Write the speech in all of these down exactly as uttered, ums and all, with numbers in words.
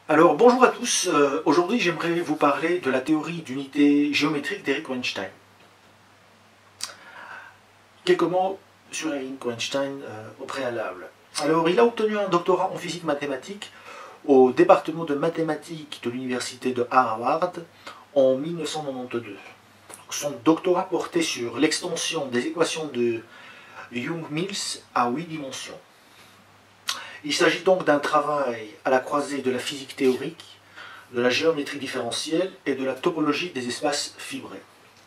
Alors bonjour à tous, euh, aujourd'hui j'aimerais vous parler de la théorie d'unité géométrique d'Eric Weinstein. Quelques mots sur Eric Weinstein euh, au préalable. Alors il a obtenu un doctorat en physique mathématique au département de mathématiques de l'université de Harvard en mille neuf cent quatre-vingt-douze. Son doctorat portait sur l'extension des équations de Young-Mills à huit dimensions. Il s'agit donc d'un travail à la croisée de la physique théorique, de la géométrie différentielle et de la topologie des espaces fibrés.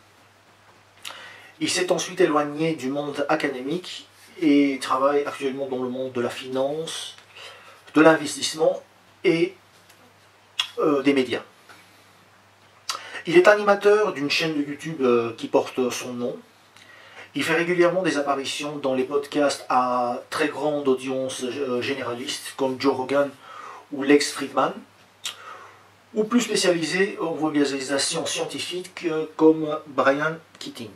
Il s'est ensuite éloigné du monde académique et travaille actuellement dans le monde de la finance, de l'investissement et euh, des médias. Il est animateur d'une chaîne de YouTube euh, qui porte son nom. Il fait régulièrement des apparitions dans les podcasts à très grande audience généraliste comme Joe Rogan ou Lex Fridman, ou plus spécialisé en vulgarisation scientifique comme Brian Keating.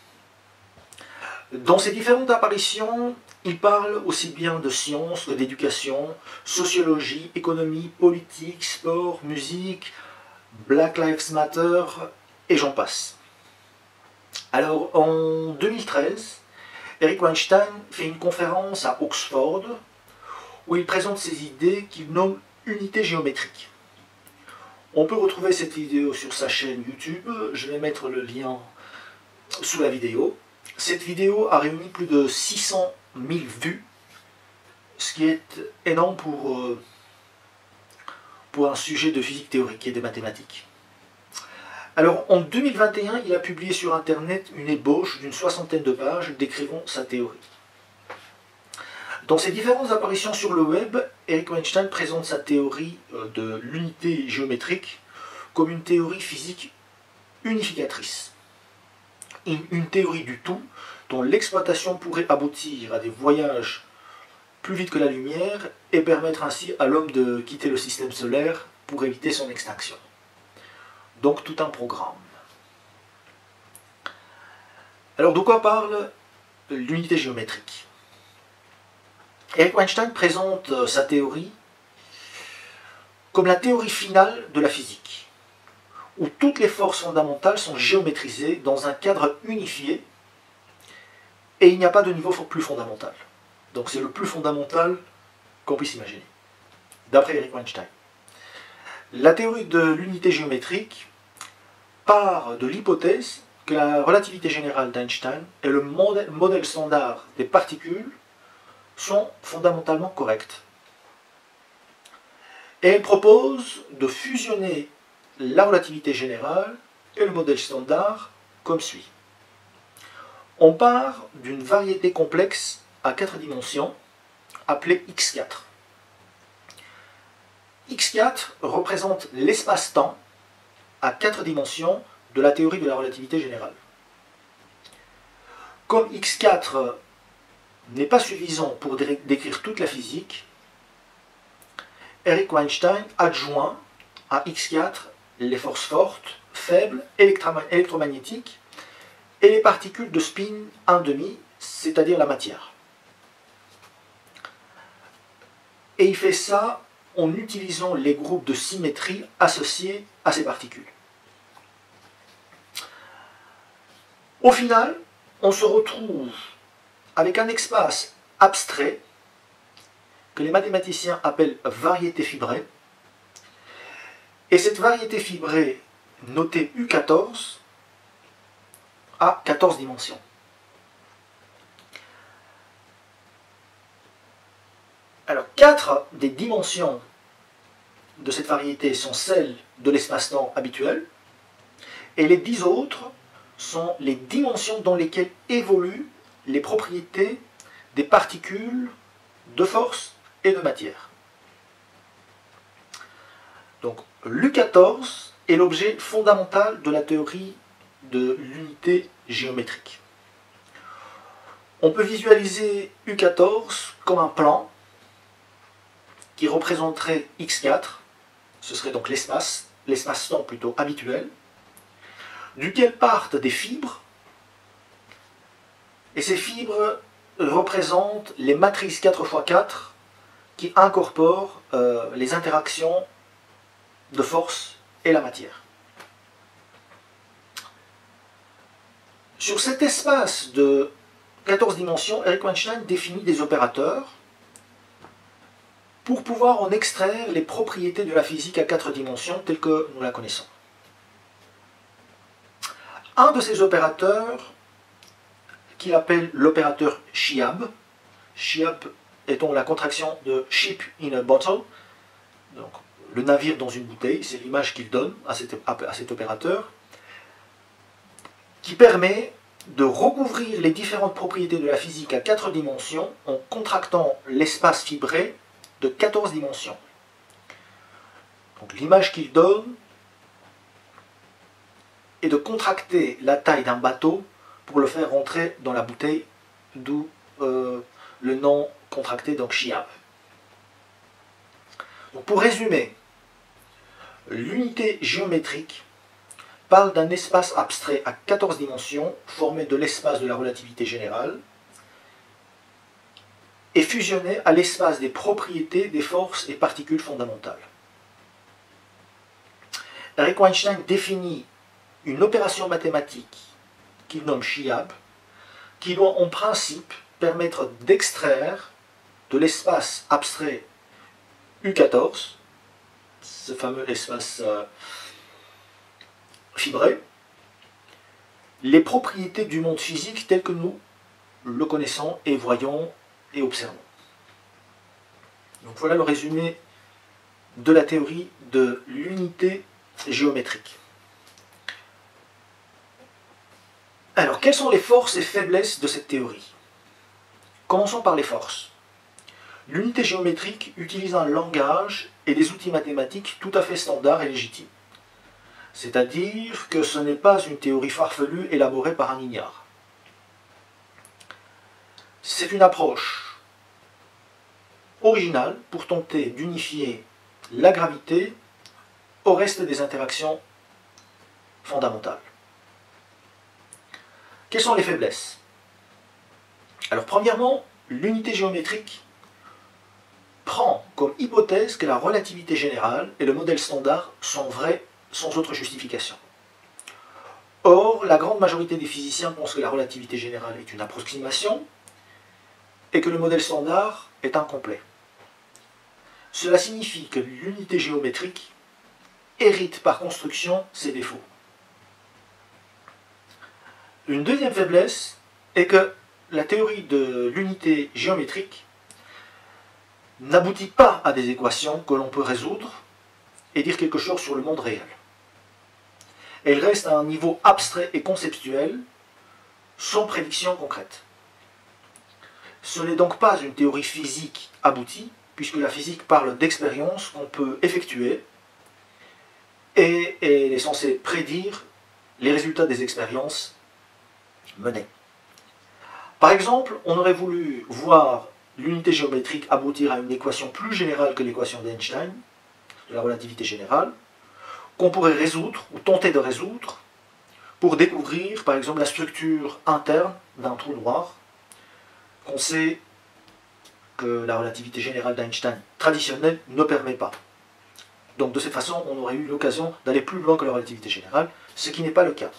Dans ces différentes apparitions, il parle aussi bien de sciences que d'éducation, sociologie, économie, politique, sport, musique, Black Lives Matter et j'en passe. Alors, en deux mille treize, Eric Weinstein fait une conférence à Oxford où il présente ses idées qu'il nomme unité géométrique. On peut retrouver cette vidéo sur sa chaîne YouTube, je vais mettre le lien sous la vidéo. Cette vidéo a réuni plus de six cent mille vues, ce qui est énorme pour, euh, pour un sujet de physique théorique et de mathématiques. Alors, en deux mille vingt et un, il a publié sur Internet une ébauche d'une soixantaine de pages décrivant sa théorie. Dans ses différentes apparitions sur le web, Eric Weinstein présente sa théorie de l'unité géométrique comme une théorie physique unificatrice. Une, une théorie du tout dont l'exploitation pourrait aboutir à des voyages plus vite que la lumière et permettre ainsi à l'homme de quitter le système solaire pour éviter son extinction. Donc tout un programme. Alors de quoi parle l'unité géométrique? Eric Weinstein présente sa théorie comme la théorie finale de la physique, où toutes les forces fondamentales sont géométrisées dans un cadre unifié et il n'y a pas de niveau plus fondamental. Donc c'est le plus fondamental qu'on puisse imaginer, d'après Eric Weinstein. La théorie de l'unité géométrique part de l'hypothèse que la relativité générale d'Einstein et le modèle, modèle standard des particules sont fondamentalement corrects. Et elle propose de fusionner la relativité générale et le modèle standard comme suit. On part d'une variété complexe à quatre dimensions appelée X quatre. X quatre représente l'espace-temps à quatre dimensions de la théorie de la relativité générale. Comme X quatre n'est pas suffisant pour décrire toute la physique, Eric Weinstein adjoint à X quatre les forces fortes, faibles, électromagnétiques et les particules de spin un demi, c'est-à-dire la matière. Et il fait ça en utilisant les groupes de symétrie associés à ces particules. Au final, on se retrouve avec un espace abstrait que les mathématiciens appellent variété fibrée. Et cette variété fibrée, notée U quatorze, a quatorze dimensions. Alors, quatre des dimensions de cette variété sont celles de l'espace-temps habituel, et les dix autres sont les dimensions dans lesquelles évoluent les propriétés des particules de force et de matière. Donc, l'U quatorze est l'objet fondamental de la théorie de l'unité géométrique. On peut visualiser U quatorze comme un plan qui représenterait X quatre, ce serait donc l'espace, l'espace-temps plutôt habituel, duquel partent des fibres, et ces fibres représentent les matrices quatre fois quatre qui incorporent euh, les interactions de force et la matière. Sur cet espace de quatorze dimensions, Eric Weinstein définit des opérateurs pour pouvoir en extraire les propriétés de la physique à quatre dimensions telles que nous la connaissons. Un de ces opérateurs, qu'il appelle l'opérateur Chiab, Chiab étant la contraction de Ship in a Bottle, donc le navire dans une bouteille, c'est l'image qu'il donne à cet, à cet opérateur, qui permet de recouvrir les différentes propriétés de la physique à quatre dimensions en contractant l'espace fibré de quatorze dimensions. Donc l'image qu'il donne est de contracter la taille d'un bateau pour le faire rentrer dans la bouteille, d'où euh, le nom contracté, donc Chiab. Donc pour résumer, l'unité géométrique parle d'un espace abstrait à quatorze dimensions formé de l'espace de la relativité générale et fusionné à l'espace des propriétés des forces et particules fondamentales. Eric Weinstein définit une opération mathématique qu'il nomme Chiab, qui doit en principe permettre d'extraire de l'espace abstrait U quatorze, ce fameux espace euh, fibré, les propriétés du monde physique tel que nous le connaissons et voyons et observons. Donc voilà le résumé de la théorie de l'unité géométrique. Alors, quelles sont les forces et faiblesses de cette théorie? Commençons par les forces. L'unité géométrique utilise un langage et des outils mathématiques tout à fait standards et légitimes. C'est-à-dire que ce n'est pas une théorie farfelue élaborée par un ignare. C'est une approche originale pour tenter d'unifier la gravité au reste des interactions fondamentales. Quelles sont les faiblesses? Alors premièrement, l'unité géométrique prend comme hypothèse que la relativité générale et le modèle standard sont vrais sans autre justification. Or, la grande majorité des physiciens pensent que la relativité générale est une approximation et que le modèle standard est incomplet. Cela signifie que l'unité géométrique hérite par construction ses défauts. Une deuxième faiblesse est que la théorie de l'unité géométrique n'aboutit pas à des équations que l'on peut résoudre et dire quelque chose sur le monde réel. Elle reste à un niveau abstrait et conceptuel, sans prédiction concrète. Ce n'est donc pas une théorie physique aboutie, puisque la physique parle d'expériences qu'on peut effectuer et elle est censée prédire les résultats des expériences menées. Par exemple, on aurait voulu voir l'unité géométrique aboutir à une équation plus générale que l'équation d'Einstein, de la relativité générale, qu'on pourrait résoudre, ou tenter de résoudre, pour découvrir, par exemple, la structure interne d'un trou noir, qu'on sait que la relativité générale d'Einstein traditionnelle ne permet pas. Donc de cette façon, on aurait eu l'occasion d'aller plus loin que la relativité générale, ce qui n'est pas le cas.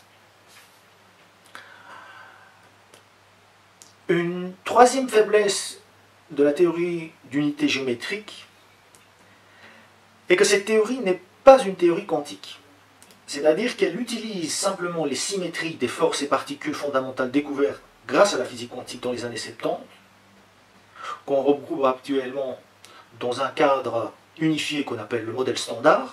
Une troisième faiblesse de la théorie d'unité géométrique est que cette théorie n'est pas une théorie quantique. C'est-à-dire qu'elle utilise simplement les symétries des forces et particules fondamentales découvertes grâce à la physique quantique dans les années soixante-dix, qu'on regroupe actuellement dans un cadre unifié qu'on appelle le modèle standard,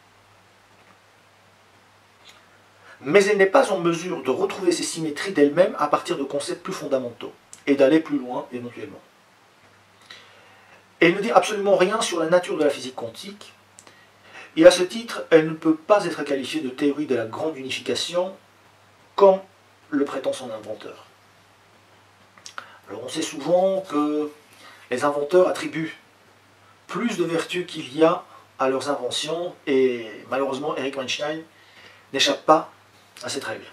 mais elle n'est pas en mesure de retrouver ces symétries d'elle-même à partir de concepts plus fondamentaux, et d'aller plus loin éventuellement. Elle ne dit absolument rien sur la nature de la physique quantique, et à ce titre, elle ne peut pas être qualifiée de théorie de la grande unification, comme le prétend son inventeur. Alors on sait souvent que les inventeurs attribuent plus de vertus qu'il y a à leurs inventions, et malheureusement Eric Weinstein n'échappe pas à cette règle.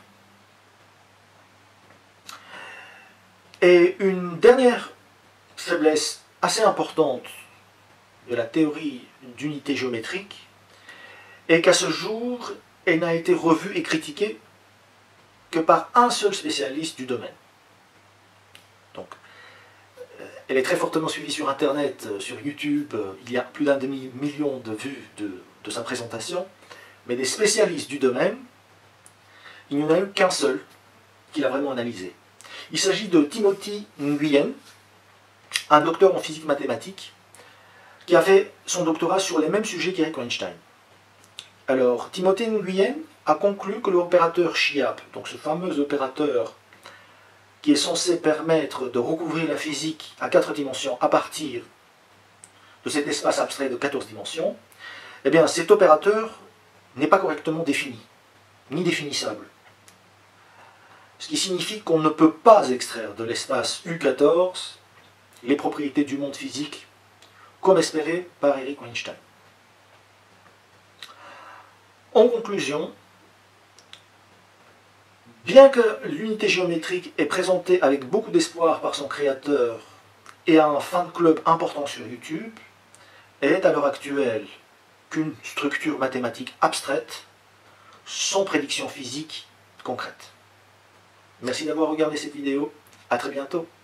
Et une dernière faiblesse assez importante de la théorie d'unité géométrique et qu'à ce jour, elle n'a été revue et critiquée que par un seul spécialiste du domaine. Donc, elle est très fortement suivie sur Internet, sur YouTube, il y a plus d'un demi-million de vues de, de sa présentation, mais des spécialistes du domaine, il n'y en a eu qu'un seul qui l'a vraiment analysé. Il s'agit de Timothy Nguyen, un docteur en physique mathématique, qui a fait son doctorat sur les mêmes sujets qu'Eric Einstein. Alors, Timothy Nguyen a conclu que l'opérateur Chiap, donc ce fameux opérateur qui est censé permettre de recouvrir la physique à quatre dimensions à partir de cet espace abstrait de quatorze dimensions, eh bien cet opérateur n'est pas correctement défini, ni définissable. Ce qui signifie qu'on ne peut pas extraire de l'espace U quatorze les propriétés du monde physique, comme espéré par Eric Einstein. En conclusion, bien que l'unité géométrique est présentée avec beaucoup d'espoir par son créateur et a un fan club important sur YouTube, elle est à l'heure actuelle qu'une structure mathématique abstraite, sans prédiction physique concrète. Merci d'avoir regardé cette vidéo, à très bientôt.